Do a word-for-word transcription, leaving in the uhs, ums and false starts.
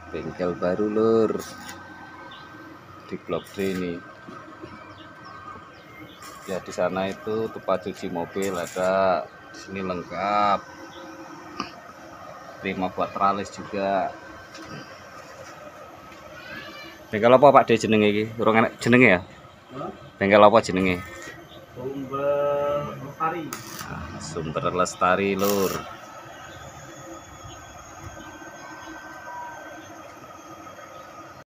Bengkel baru lur di Blok D ini. Ya di sana itu tempat cuci mobil ada, di sini lengkap. Prima buat tralis juga. Bengkel apa Pak D jenenge iki? Urung enak jenenge ya? Bengkel apa jenenge? Sumber Lestari. Nah, Sumber Lestari lur.